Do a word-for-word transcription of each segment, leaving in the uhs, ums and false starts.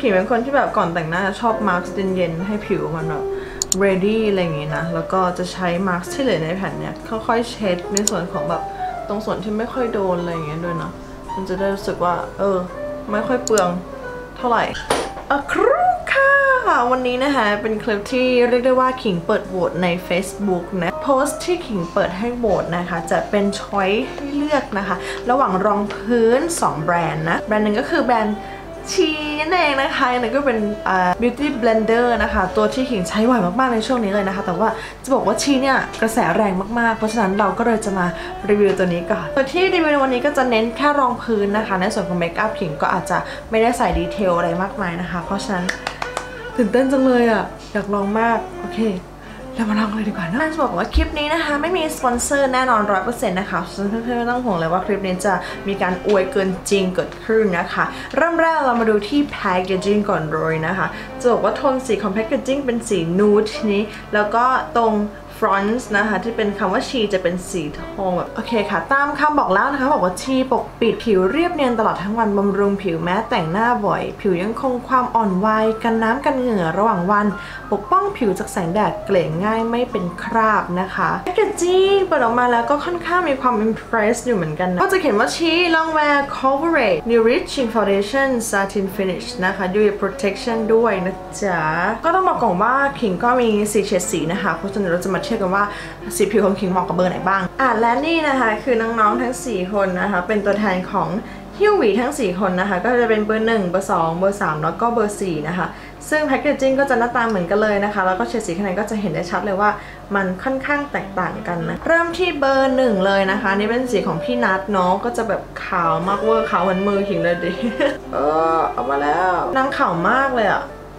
ขิงเป็นคนที่แบบก่อนแต่งหน้าชอบมาร์กเย็นๆให้ผิวมันแบบ ready อะไรอย่างงี้นะแล้วก็จะใช้มาร์กที่เหลือในแผ่นเนี้ยค่อยๆเช็ดในส่วนของแบบตรงส่วนที่ไม่ค่อยโดนอะไรอย่างเงี้ยด้วยนะมันจะได้รู้สึกว่าเออไม่ค่อยเปลืองเท่าไหร่อะครูค่ะวันนี้นะคะเป็นคลิปที่เรียกได้ว่าขิงเปิดโหวตใน Facebook นะโพสต์ที่ขิงเปิดให้โหวตนะคะจะเป็นช้อยให้เลือกนะคะระหว่างรองพื้นสองแบรนด์นะแบรนด์หนึ่งก็คือแบรนด์ชีนั่นเองนะคะอันนี้ก็เป็น uh, beauty blender นะคะตัวที่ขิงใช้บ่อยมากๆในช่วงนี้เลยนะคะแต่ว่าจะบอกว่าชีเนี่ยกระแสแรงมากๆเพราะฉะนั้นเราก็เลยจะมารีวิวตัวนี้ก่อนตัวที่รีวิวในวันนี้ก็จะเน้นแค่รองพื้นนะคะในส่วนของเมคอัพขิงก็อาจจะไม่ได้ใส่ดีเทลอะไรมากมายนะคะเพราะฉะนั้นตื่นเต้นจังเลยอ่ะอยากลองมากโอเคเรามาลองเลยดีกว่านะจะบอกว่าคลิปนี้นะคะไม่มีสปอนเซอร์แน่นอน ร้อยเปอร์เซ็นต์ นะคะเพื่อนๆไม่ต้องห่วงเลยว่าคลิปนี้จะมีการอวยเกินจริงเกิดขึ้นนะคะเริ่มแรกเรามาดูที่แพคเกจิ้งก่อนเลยนะคะจะบอกว่าโทนสีของแพคเกจิ้งเป็นสีนูดนี้แล้วก็ตรงฟรอนต์นะคะที่เป็นคำว่าชีจะเป็นสีทองแบบโอเคค่ะตามคำบอกแล้วนะคะบอกว่าชีปกปิดผิวเรียบเนียนตลอดทั้งวันบำรุงผิวแม้แต่งหน้าบ่อยผิวยังคงความอ่อนวัยกันน้ำกันเหงื่อระหว่างวันปกป้องผิวจากแสงแดดเกลี่ยง่ายไม่เป็นคราบนะคะแพคเกจิ้งเปิดออกมาแล้วก็ค่อนข้างมีความ impress อยู่เหมือนกันนะก็จะเขียนว่าชี Longwear Coverage Nourishing Foundation Satin Finish นะคะ ยู วี Protection ด้วยนะจ๊ะก็ต้องบอกก่อนว่าขิงก็มีสีเฉดสีนะคะเพราะฉะนั้นเราจะมาเทียบกันว่าสีผิวของขิงเหมาะกับเบอร์ไหนบ้างอ่ะและนี่นะคะคือน้องๆทั้งสี่คนนะคะเป็นตัวแทนของฮิวหวีทั้งสี่คนนะคะก็จะเป็นเบอร์หนึ่งเบอร์สองเบอร์สามแล้วก็เบอร์สี่นะคะซึ่งแพคเกจิ้งก็จะหน้าตาเหมือนกันเลยนะคะแล้วก็เฉดสีข้างในก็จะเห็นได้ชัดเลยว่ามันค่อนข้างแตกต่างกันนะเริ่มที่เบอร์หนึ่งเลยนะคะนี่เป็นสีของพี่นัทเนาะก็จะแบบขาวมากเวอร์ขาวเหมือนมือขิงเลยดิ เออเอามาแล้วนางขาวมากเลยอะ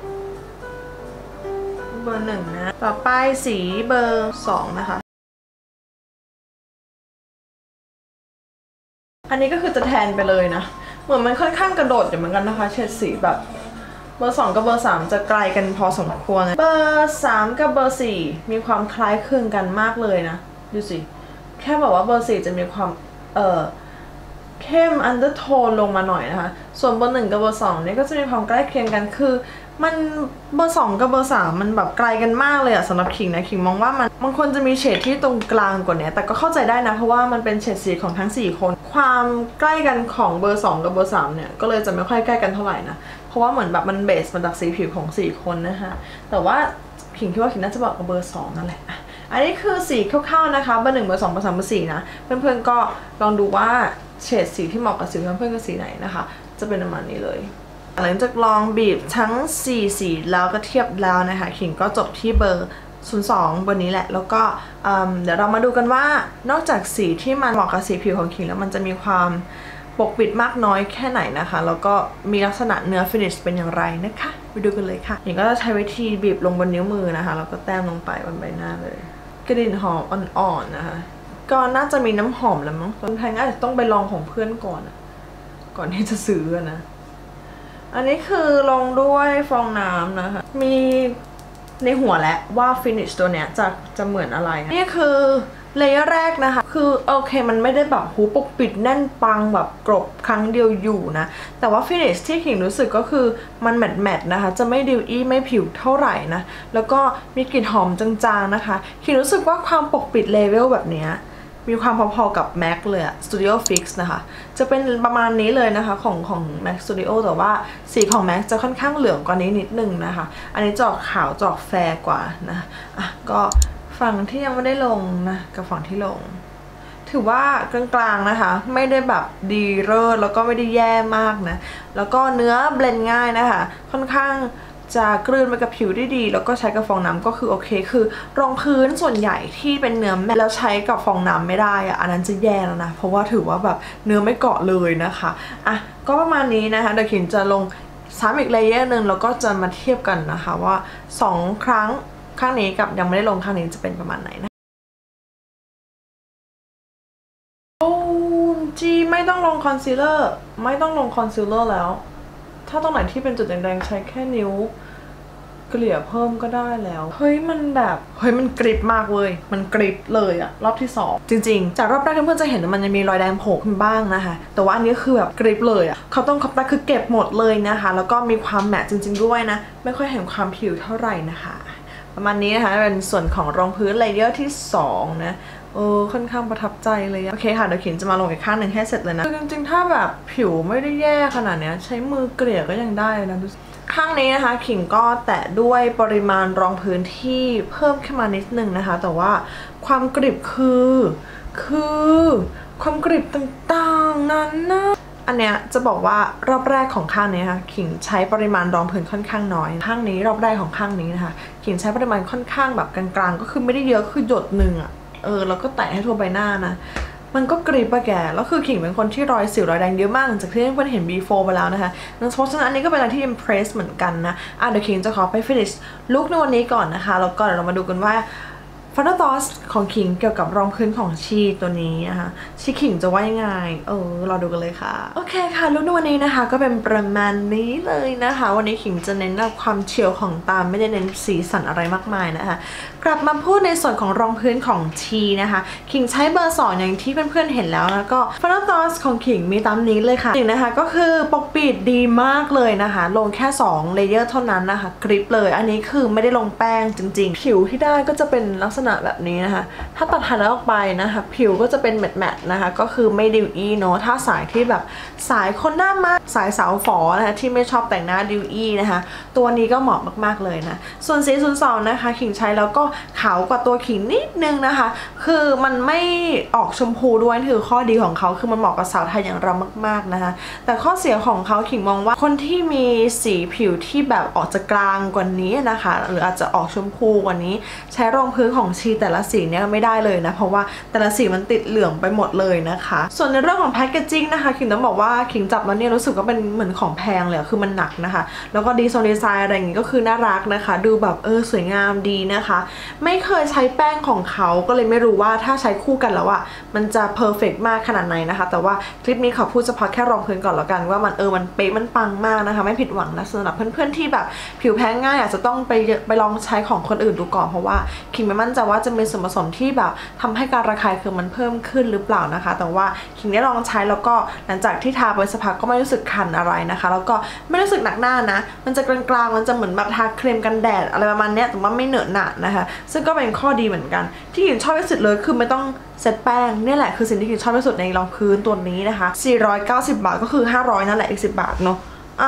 เบอร์หนึ่งนะต่อไปสีเบอร์สองนะคะอันนี้ก็คือจะแทนไปเลยนะเหมือนมันค่อนข้างกระโดดอยู่เหมือนกันนะคะเฉดสีแบบเบอร์สองกับเบอร์สามจะไกลกันพอสมควรเบอร์สามกับเบอร์สี่มีความคล้ายคลึงกันมากเลยนะดูสิแค่บอกว่าเบอร์สี่จะมีความเอ่อเข้มอันเดอร์โทนลงมาหน่อยนะคะส่วนเบอร์หนึ่งกับเบอร์สองนี่ก็จะมีความใกล้เคียงกันคือมันเบอร์สองกับเบอร์สามมันแบบไกลกันมากเลยอะสำหรับขิงนะขิงมองว่ามันมันควรจะมีเฉดที่ตรงกลางกว่านี้แต่ก็เข้าใจได้นะเพราะว่ามันเป็นเฉดสีของทั้งสี่คนความใกล้กันของเบอร์สองกับเบอร์สามเนี่ยก็เลยจะไม่ค่อยใกล้กันเท่าไหร่นะเพราะว่าเหมือนแบบมันเบสมาจากสีผิวของสี่คนนะคะแต่ว่าขิงคิดว่าขิงน่าจะบอกกับเบอร์สองนั่นแหละอันนี้คือสีคร่าวๆนะคะเบอร์หนึ่งเบอร์สองเบอร์สามเบอร์สี่นะเพื่อนๆก็ลองดูว่าเฉดสีที่เหมาะกับสีเพื่อนๆคือสีไหนนะคะจะเป็นประมาณนี้เลยหลังจากลองบีบทั้งสี่สีแล้วก็เทียบแล้วนะคะขิงก็จบที่เบอร์ศูนย์สองเบอร์นี้แหละแล้วก็เดี๋ยวเรามาดูกันว่านอกจากสีที่มันเหมาะกับสีผิวของขิงแล้วมันจะมีความปกปิดมากน้อยแค่ไหนนะคะแล้วก็มีลักษณะเนื้อฟินิชเป็นอย่างไรนะคะไปดูกันเลยค่ะขิงก็จะใช้วิธีบีบลงบนนิ้วมือนะคะแล้วก็แต้มลงไปบนใบหน้าเลยกลิ่นหอมอ่อนๆนะคะก็น่าจะมีน้ำหอมแล้วมั้งคนไทยอาจจะต้องไปลองของเพื่อนก่อนก่อนที่จะซื้อนะอันนี้คือลงด้วยฟองน้ำนะคะมีในหัวแล้วว่าฟินิชตัวเนี้ยจะจะเหมือนอะไรนี่คือเลเยอร์แรกนะคะคือโอเคมันไม่ได้แบบหูปกปิดแน่นปังแบบกรบครั้งเดียวอยู่นะแต่ว่าฟินิชที่ขิงรู้สึกก็คือมันแมตต์แมตต์นะคะจะไม่ดิวอี้ไม่ผิวเท่าไหร่นะแล้วก็มีกลิ่นหอมจางๆนะคะขิงรู้สึกว่าความปกปิดเลเวลแบบเนี้ยมีความพอๆกับ Mac เลยอะ Studio Fix นะคะจะเป็นประมาณนี้เลยนะคะของของ Mac Studio แต่ว่าสีของ Mac จะค่อนข้างเหลืองกว่านี้นิดนึงนะคะอันนี้จะออกขาวจะออกแฟร์กว่านะอ่ะก็ฝั่งที่ยังไม่ได้ลงนะกับฝั่งที่ลงถือว่ากลางๆนะคะไม่ได้แบบดีเลิศแล้วก็ไม่ได้แย่มากนะแล้วก็เนื้อเบลนด์ง่ายนะคะค่อนข้างจะกลืนไปกับผิวได้ดีแล้วก็ใช้กับฟองน้ำก็คือโอเคคือรองพื้นส่วนใหญ่ที่เป็นเนื้อแมตต์แล้วใช้กับฟองน้ำไม่ได้อะอันนั้นจะแย่แล้วนะเพราะว่าถือว่าแบบเนื้อไม่เกาะเลยนะคะอ่ะก็ประมาณนี้นะคะเดี๋ยวขิงจะลงซ้ำอีกเลเยอร์หนึ่งแล้วก็จะมาเทียบกันนะคะว่าสองครั้งข้างนี้กับยังไม่ได้ลงข้างนี้จะเป็นประมาณไหนนะโอ้จีไม่ต้องลงคอนซีลเลอร์ไม่ต้องลงคอนซีลเลอร์แล้วถ้าตรงไหนที่เป็นจุดแดงๆใช้แค่นิ้วเกลี่ยเพิ่มก็ได้แล้วเฮ้ยมันแบบเฮ้ยมันกริบมากเลยมันกริบเลยอะรอบที่สองจริงๆจากรอบแรกเพื่อนๆจะเห็นว่ามันจะมีรอยแดงโผล่ขึ้นบ้างนะคะแต่ว่าอันนี้คือแบบกริบเลยอะเขาต้องคับตาคือเก็บหมดเลยนะคะแล้วก็มีความแมตต์จริงๆด้วยนะไม่ค่อยเห็นความผิวเท่าไหร่นะคะประมาณนี้นะคะเป็นส่วนของรองพื้นเลเยอร์ที่สองนะเออค่อนข้างประทับใจเลยโอเคค่ะเดี๋ยวขินจะมาลงอีกข้างหนึ่งให้เสร็จเลยนะจริงๆถ้าแบบผิวไม่ได้แย่ขนาดนี้ใช้มือเกลี่ยก็ยังได้นะดูข้างนี้นะคะขิงก็แตะด้วยปริมาณรองพื้นที่เพิ่มขึ้นมานิดนึงนะคะแต่ว่าความกริบคือคือความกริบต่างๆนั้นนะอันเนี้ยจะบอกว่ารอบแรกของข้างนี้ค่ะขิงใช้ปริมาณรองพื้นค่อนข้างน้อยข้างนี้รอบแรกของข้างนี้นะคะขิงใช้ปริมาณค่อนข้างแบบกลางๆก็คือไม่ได้เยอะคือหยดหนึ่งอะเออแล้วก็แตะให้ทั่วใบหน้านะมันก็กรีบปะแกแล้วคือขิงเป็นคนที่รอยสิวรอยแดงเยอะมากจากที่เพื่อนเห็น before ไปแล้วนะคะเพราะฉะนั้นอันนี้ก็เป็นอะไรที่ impress เหมือนกันนะอ่ะเดี๋ยวขิงจะขอไป finish ลุคในวันนี้ก่อนนะคะแล้วก็เดี๋ยวเรามาดูกันว่าFinal Thoughts ของขิงเกี่ยวกับรองพื้นของชีตัวนี้นะคะชีขิงจะว่ายังไงเออรอดูกันเลยค่ะโอเคค่ะลุคในวันนี้นะคะก็เป็นประมาณนี้เลยนะคะวันนี้ขิงจะเน้นความเฉียวของตาไม่ได้เน้นสีสันอะไรมากมายนะคะกลับมาพูดในส่วนของรองพื้นของชีนะคะขิงใช้เบอร์สองอย่างที่เพื่อนๆเห็นแล้วแล้วก็ Final Thoughts ของขิงมีตามนี้เลยค่ะจริงนะคะก็คือปกปิดดีมากเลยนะคะลงแค่สองเลเยอร์เท่านั้นนะคะกริปเลยอันนี้คือไม่ได้ลงแป้งจริงๆผิวที่ได้ก็จะเป็นลักษณะแบบนี้นะคะถ้าตัดไฮไลท์ออกไปนะคะผิวก็จะเป็นแมตต์แมตต์นะคะก็คือไม่ดิวอี้เนาะถ้าสายที่แบบสายคนหน้ามาสายสาวฝอนะคะที่ไม่ชอบแต่งหน้าดิวอี้นะคะตัวนี้ก็เหมาะมากๆเลยนะส่วนสีศูนย์สองนะคะขิงใช้แล้วก็ขาวกว่าตัวขิงนิดนึงนะคะคือมันไม่ออกชมพูด้วยคือข้อดีของเขาคือมันเหมาะกับสาวไทยอย่างเรามากๆนะคะแต่ข้อเสียของเขาขิงมองว่าคนที่มีสีผิวที่แบบออกจะกลางกว่านี้นะคะหรืออาจจะออกชมพูกว่านี้ใช้รองพื้นของชีแต่ละสีเนี่ยไม่ได้เลยนะเพราะว่าแต่ละสีมันติดเหลืองไปหมดเลยนะคะส่วนในเรื่องของแพคเกจจิ้งนะคะขิงต้องบอกว่าขิงจับแล้วเนี่ยรู้สึกว่าเป็นเหมือนของแพงเลยคือมันหนักนะคะแล้วก็ดีไซน์ดีไซน์อะไรอย่างงี้ก็คือน่ารักนะคะดูแบบเออสวยงามดีนะคะไม่เคยใช้แป้งของเขาก็เลยไม่รู้ว่าถ้าใช้คู่กันแล้วอ่ะมันจะเพอร์เฟกต์มากขนาดไหนนะคะแต่ว่าคลิปนี้ขอพูดเฉพาะแค่รองพื้นก่อนแล้วกันว่ามันเออมันเป๊ะมันปังมากนะคะไม่ผิดหวังนะสำหรับเพื่อนๆที่แบบผิวแพ้ง่ายอาจจะต้องไปไปลองใช้ของคนอื่นดูก่อนเพราะว่าขิงไม่มั่นใจว่าจะมีส่วนผสมที่แบบทำให้การระคายเคืองมันเพิ่มขึ้นหรือเปล่านะคะแต่ว่าขิงได้ลองใช้แล้วก็หลังจากที่ทาไปสักพักก็ไม่รู้สึกคันอะไรนะคะแล้วก็ไม่รู้สึกหนักหน้านะมันจะกลางๆมันจะเหมือนแบบทาครีมกันแดดอะไรประมาณนี้แต่ว่าไม่เหนอะหนะนะคะซึ่งก็เป็นข้อดีเหมือนกันที่ขิงชอบที่สุดเลยคือไม่ต้องเซตแป้งนี่แหละคือสิ่งที่ขิงชอบที่สุดในรองพื้นตัวนี้นะคะสี่ร้อยเก้าสิบบาทก็คือห้าร้อยนั่นแหละอีกสิบบาทเนาะ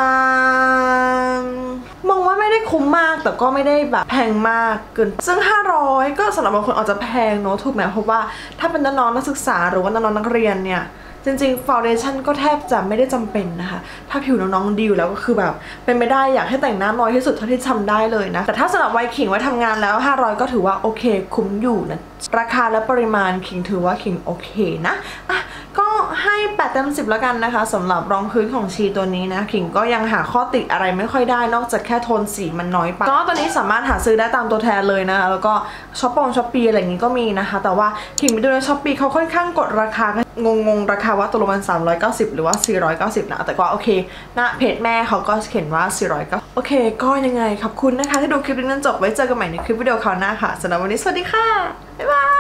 มองว่าไม่ได้คุ้มมากแต่ก็ไม่ได้แบบแพงมากเกินซึ่งห้าร้อยก็สำหรับบางคนอาจจะแพงเนาะถูกไหมเพราะว่าถ้าเป็นน้องๆนักศึกษาหรือว่าน้องๆนักเรียนเนี่ยจริงๆฟาวเดชั่นก็แทบจะไม่ได้จำเป็นนะคะถ้าผิวน้องๆดีอยู่แล้วก็คือแบบเป็นไม่ได้อยากให้แต่งหน้าน้อยที่สุดเท่าที่ทำได้เลยนะแต่ถ้าสำหรับวัยขิงไว้ทำงานแล้วห้าร้อยก็ถือว่าโอเคคุ้มอยู่นะราคาและปริมาณขิงถือว่าขิงโอเคนะอ่ะก็ให้แปดเต็มสิบแล้วกันนะคะสำหรับรองพื้นของชีตัวนี้นะขิงก็ยังหาข้อติอะไรไม่ค่อยได้นอกจากแค่โทนสีมันน้อยไปก็ตอนนี้สามารถหาซื้อได้ตามตัวแทนเลยนะคะแล้วก็ช้อปปงช้อปปี้อะไรอย่างนี้ก็มีนะคะแต่ว่าขิงไปดูในช้อปปี้เขาค่อนข้างกดราคางงงราคาว่าตัวมันสามร้อยเก้าสิบหรือว่าสี่ร้อยเก้าสิบนะแต่ก็โอเคหน้าเพจแม่เขาก็เขียนว่าสี่ร้อยเก้าสิบโอเคก็ยังไงขอบคุณนะคะที่ดูคลิปนี้จนจบไว้เจอกันใหม่ในคลิปวิดีโอคราวหน้าค่ะสำหรับวันนี้สวัสดีค่ะบ๊ายบาย